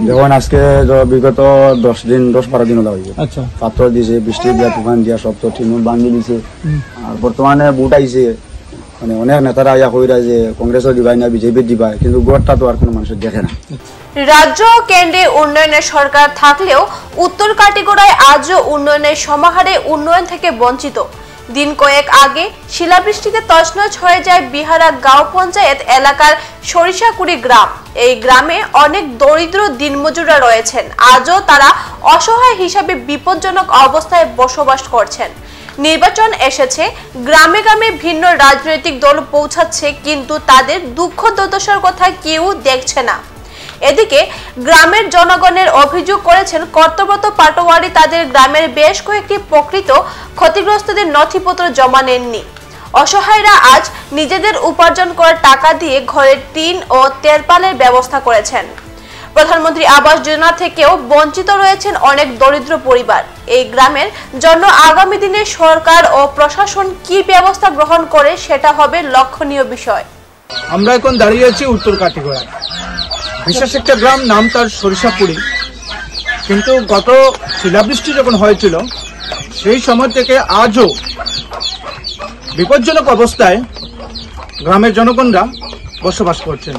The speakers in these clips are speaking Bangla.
দেখুন আজকে বিগত 10-12 দিন হয়ে আচ্ছা পাথর দিয়েছে, বৃষ্টি দিয়া, তুফান দিয়া, সব তো ঠিক বান্ধি দিছে। আর বর্তমানে ভোট আইছে, মানে অনেক নেতারা ইয়া কইরা যে কংগ্রেসও দিবাই না, বিজেপি দিবাই, কিন্তু গোটটা তো আর কোনো মানুষের দেখে না। রাজ্য কেন্দ্রে উন্নয়নের সরকার থাকলেও উত্তর কাটিগড়ায় আজও উন্নয়নের সমাহারে উন্নয়ন থেকে বঞ্চিত। দিন কয়েক আগে শিলাবৃষ্টিতে তছনছ হয়ে যায় বিহারা গাঁও পঞ্চায়েত এলাকার সরিষাকুড়ি গ্রাম। এই গ্রামে অনেক দরিদ্র দিনমজুররা রয়েছেন, আজও তারা অসহায় হিসাবে বিপজ্জনক অবস্থায় বসবাস করছেন। নির্বাচন এসেছে, গ্রামে গ্রামে ভিন্ন রাজনৈতিক দল পৌঁছাচ্ছে, কিন্তু তাদের দুঃখ দুর্দশার কথা কেউ দেখছে না। এদিকে গ্রামের জনগণের অভিযোগ করেছেন কর্তব্যরত পাটোয়ারি তাদের গ্রামের বেশ কয়েকটি প্রকৃত ক্ষতিগ্রস্তদের নথিপত্র জমা নেননি। অসহায়রা আজ নিজেদের উপার্জন করা টাকা দিয়ে ঘরের টিন ও তেরপালের ব্যবস্থা করেছেন। প্রধানমন্ত্রী আবাস যোজনা থেকেও বঞ্চিত রয়েছেন অনেক দরিদ্র পরিবার। এই গ্রামের জন্য আগামী দিনে সরকার ও প্রশাসন কি ব্যবস্থা গ্রহণ করে সেটা হবে লক্ষণীয় বিষয়। আমরা এখন দাঁড়িয়ে আছি উত্তর কাটিগড়ায়, বিশেষ একটা গ্রাম, নাম তার সরিষাকুড়ি। কিন্তু গত শিলাবৃষ্টি যখন হয়েছিল সেই সময় থেকে আজও বিপজ্জনক অবস্থায় গ্রামের জনগণরা বসবাস করছেন।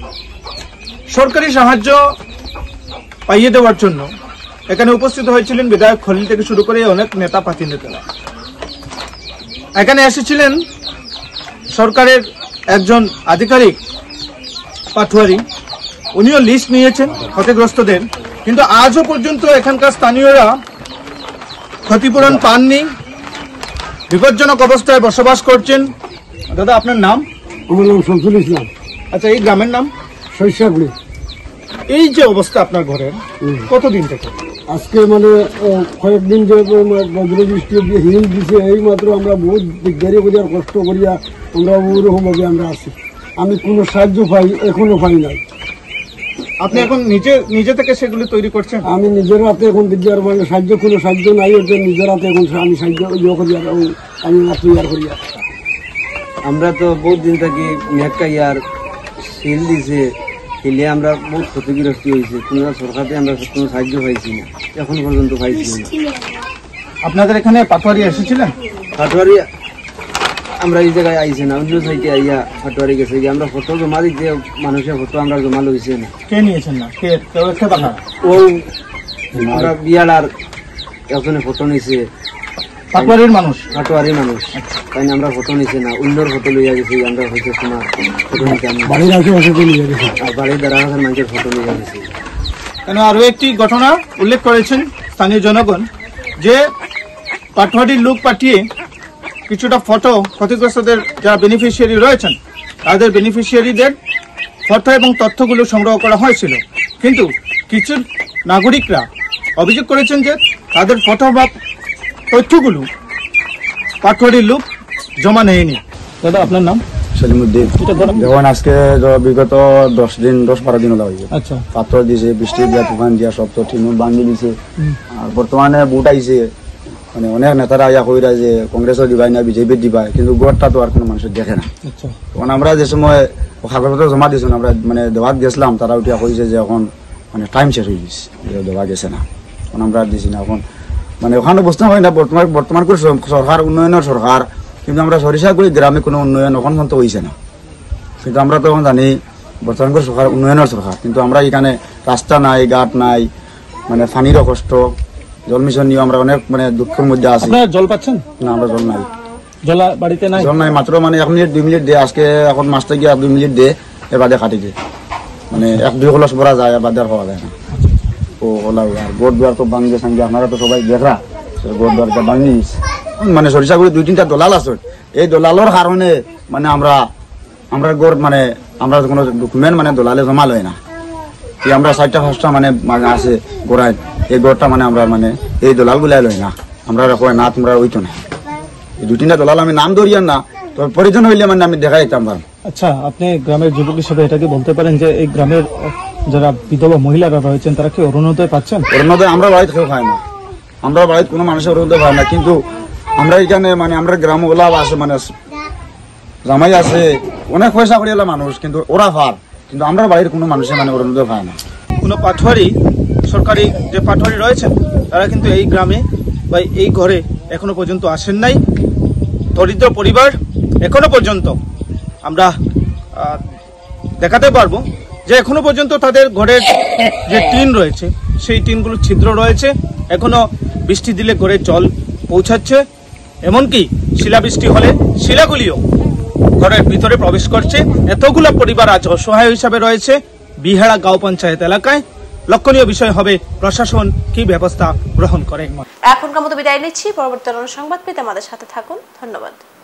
সরকারি সাহায্য পাইয়ে দেওয়ার জন্য এখানে উপস্থিত হয়েছিলেন বিধায়ক খলিল থেকে শুরু করে অনেক নেতা প্রতিনিধিরা। এখানে এসেছিলেন সরকারের একজন আধিকারিক পাটোয়ারি, উনিও লিস্ট নিয়েছেন ক্ষতিগ্রস্তদের, কিন্তু আজও পর্যন্ত এখানকার স্থানীয়রা ক্ষতিপূরণ পাননি, বিপজ্জনক অবস্থায় বসবাস করছেন। দাদা, আপনার নাম? আমার নাম শামসুল ইসলাম। আচ্ছা, এই গ্রামের নাম সরিষাকুড়ি। এই যে অবস্থা আপনার ঘরের, কতদিন থেকে? আজকে মানে কয়েকদিন যে বজ্র বৃষ্টি দিয়ে হিম দিছে, এই মাত্র আমরা বহুত দেরি করিয়া কষ্ট করিয়া আমরা ওরকম ভাবে আমরা আছি। আমি কোনো সাহায্য পাই এখনো পাই নাই। আপনি এখন নিজে থেকে সেগুলি তৈরি করছেন? আমি নিজের হাতে এখন বিদ্যার মানে কোনো সাহায্য নাই, হচ্ছে নিজের হাতে এখন আমি সাহায্য করি, আমি তৈরি করি। আমরা তো বহুত দিন থেকে মেঘকা ইয়ার শিল দিছে, শিলে আমরা বহুত ক্ষতিগ্রস্ত হয়েছে। কোনো সরকারে আমরা কোনো সাহায্য পাইছি না, এখন পর্যন্ত পাইছি না। আপনাদের এখানে পাটোয়ারি এসেছিলেন? পাটোয়ারি আমরা এই জায়গায় আইছে না, অন্য সাইডে আইয়া পাটোয়ারি গেছে। আমরা ফটো জমা দিতে মানুষের ফটো আমরা জমা লইছে না। কে নিয়েছেন না? ও আমরা বিয়ালার একজনে ফটো নিছে, পাটোয়ারির মানুষ। পাটোয়ারির মানুষ, তাই আমরা ফটো নিছে না, অন্যর ফটো লইয়া গেছি। আমরা হয়তো তোমার ফটো নিতে বাড়ির দ্বারা মানুষের ফটো লইয়া গেছি। কেন আরো একটি ঘটনা উল্লেখ করেছেন স্থানীয় জনগণ, যে পাটোয়ারির লোক পাঠিয়ে কিছুটা ফটো ক্ষতিগ্রস্তদের যারা বেনিফিশিয়ারি রয়েছেন তাদের বেনিফিশিয়ারিদের ফটো এবং তথ্যগুলো সংগ্রহ করা হয়েছিল, কিন্তু কিছু নাগরিকরা অভিযোগ করেছেন যে তাদের ফটো বা তথ্যগুলো পাটোয়ারির লোক জমা নেয়নি। দাদা, আপনার নাম? সেলিমউদ্দিন। দেখুন আজকে বিগত 10-12 দিন হয়ে আচ্ছা পাথর দিয়েছে, বৃষ্টি দিয়া, তুফান দিয়া, সব তো ঠিক বান্ধি দিছে। আর বর্তমানে ভোট আইছে, মানে অনেক নেতারা ইয়া কইরা যে কংগ্রেসও দিবাই না, বিজেপি দিবাই, কিন্তু গোটটা তো আর কোনো মানুষের দেখে না। তখন আমরা যে সময় কাগজপত্র জমা দিয়েছি, আমরা মানে দেওয়াত গেছিলাম, তারা উঠিয়া কইছে যে এখন মানে টাইম শেষ হয়ে গেছে, দেওয়া গেছে না, এখন আমরা দিছি না। এখন মানে ওখানে বুঝতে হয় না, বর্তমান করে সরকার উন্নয়নের সরকার, কিন্তু আমরা সরিষাকুড়ি গ্রামে কোনো উন্নয়ন এখন পর্যন্ত হয়েছে না। কিন্তু আমরা তো এখন জানি বর্তমান করে সরকার উন্নয়নের সরকার, কিন্তু আমরা এখানে রাস্তা নাই, ঘাট নাই, মানে পানিরও কষ্ট, জল মিশন নিয়ে আমরা অনেক মানে দুঃখের মধ্যে আছি। জল পাচ্ছেন না? আমরা জল নাই, বাড়িতে নাই, জল নাই, মাত্র মানে 1 মিনিট 2 মিনিট দে। আজকে এখন মাসটা গিয়ে 2 মিনিট দে, এর বাদে কাটি দে, মানে 1-2 কলস ভরা যায়, বাদে আর হওয়া যায় না। ও হলা আর গোড় দুয়ার তো ভাঙবে সঙ্গে, আপনারা তো সবাই দেখা গোড় দুয়ারটা ভাঙি। মানে সরিষাকুড়ি 2-3টা দলাল আছে, এই দলালের কারণে মানে আমরা গোড় মানে আমরা কোনো ডকুমেন্ট মানে দলালে জমা লয় না। আমরা 4টা-5টা মানে আছে গোড়ায়, এই গোড়টা মানে আমরা মানে এই দলাল গুলাই লয় না, আমরা কয় না তোমরা ওইতো না। এই 2-3টা দলাল আমি নাম ধরিয়ান না, তো প্রয়োজন হইলে মানে আমি দেখাই দিতাম। আচ্ছা, আপনি গ্রামের যুবক হিসেবে এটাকে বলতে পারেন যে এই গ্রামের যারা বিধবা মহিলারা রয়েছেন তারা কি অরুণোদয় পাচ্ছেন? অরুণোদয় আমরা বাড়িতে কেউ খাই না, আমরা বাড়িতে কোনো মানুষের অরুণোদয় পায় না। কিন্তু আমরা এখানে মানে আমরা গ্রাম ওলা আছে, মানে জামাই আছে, অনেক পয়সা করিয়ালা মানুষ, কিন্তু ওরা ভার, কিন্তু আমরা বাড়ির কোনো মানুষের মানে অরুণোদয় পায় না। কোনো পাটোয়ারি সরকারি যে পাটোয়ারি রয়েছেন তারা কিন্তু এই গ্রামে বা এই ঘরে এখনো পর্যন্ত আসেন নাই। দরিদ্র পরিবার এখনো পর্যন্ত আমরা দেখাতে পারবো যে এখনো পর্যন্ত তাদের ঘরের যে টিন রয়েছে সেই টিনগুলো ছিদ্র রয়েছে, এখনো বৃষ্টি দিলে ঘরে জল পৌঁছাচ্ছে, এমনকি শিলাবৃষ্টি হলে শিলাগুলিও ঘরের ভিতরে প্রবেশ করছে। এতগুলো পরিবার আজ অসহায় হিসাবে রয়েছে বিহারা গাঁও পঞ্চায়েত এলাকায়। লক্ষণীয় বিষয় হবে প্রশাসন কি ব্যবস্থা গ্রহণ করে। এখনকার মতো বিদায় নিচ্ছি। পরবর্তী সংবাদ পেতে আমাদের সাথে থাকুন। ধন্যবাদ।